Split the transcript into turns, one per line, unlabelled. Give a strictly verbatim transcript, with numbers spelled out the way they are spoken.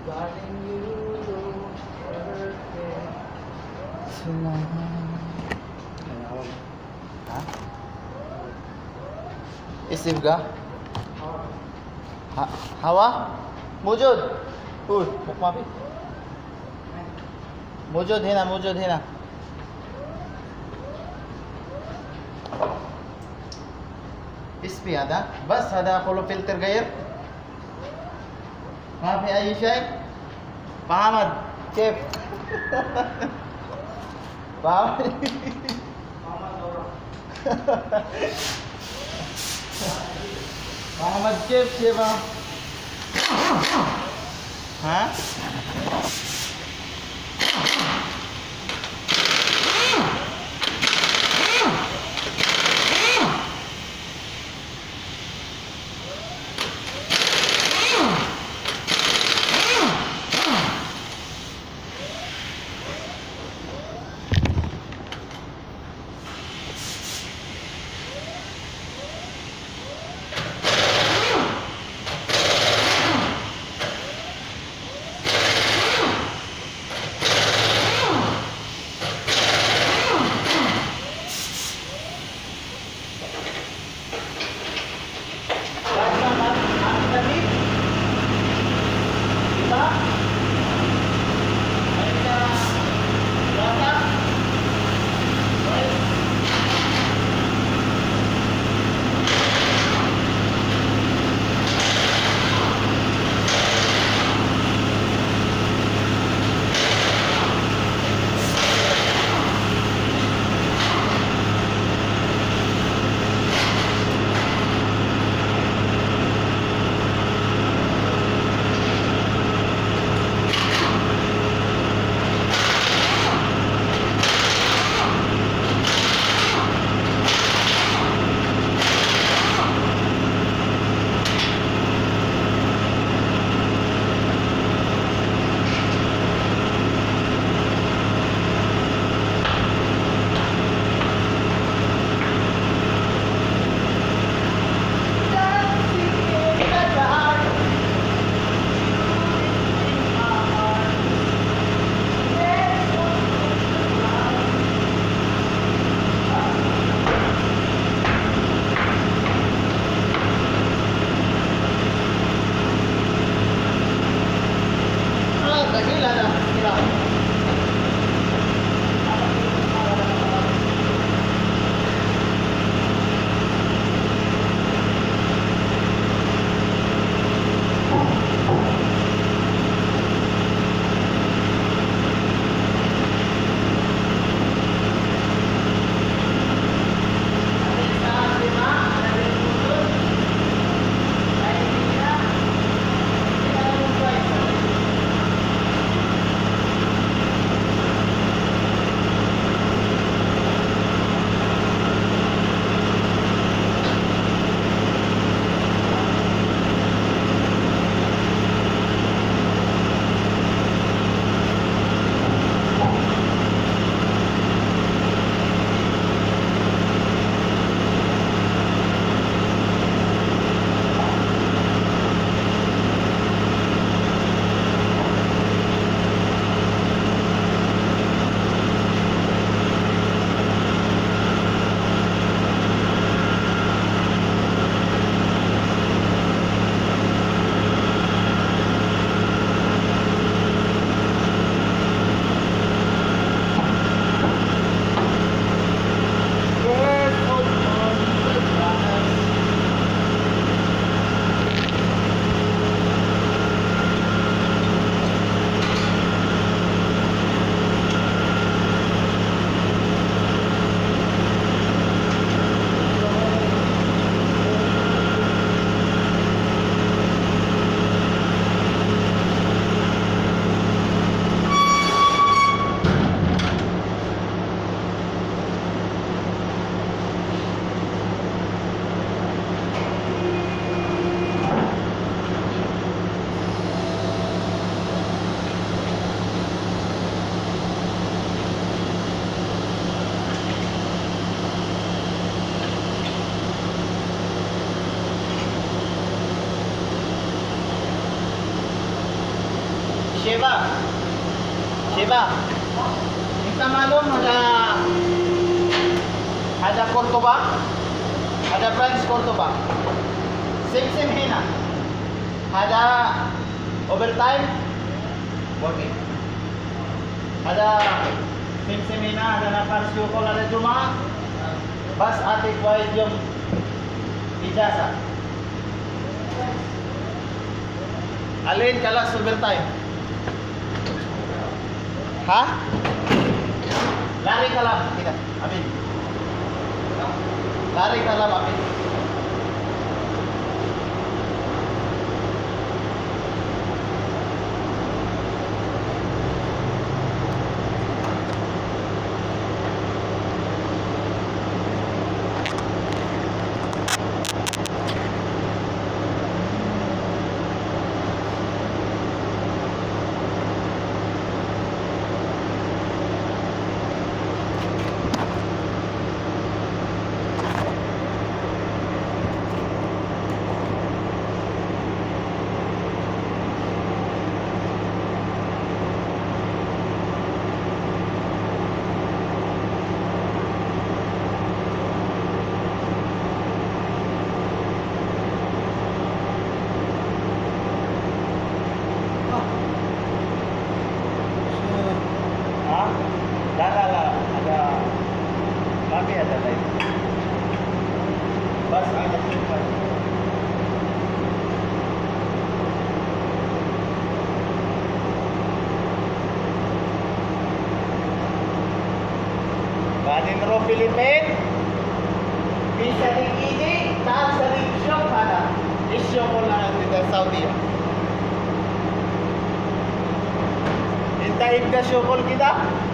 Darling, you know perfect.
Hah? Isim ka? Ha hawa? Mujud. Uy, bukma pi. Mujud hina, mujud hina. اسمي هذا بس هذا كله فلتر غير ما في أي شيء محمد كيف محمد محمد كيف كيف ها Sheba. Sheba. Kita malum ada ada Cordoba, ada branch Cordoba. Same same है ना. Ada overtime working. Ada same same है ना. Ada nafas syukol ada cuma bas atik wajib yung ijazah. Alin kalas overtime. Ha? Lari kalam kita. Amin. Lari kalam amin. Bas ada simpan. Ganin ro Philippine. Bisa ini tak sering shock ada. Isyo ko lang dito sa Saudi. Hintayin ka syukol kita.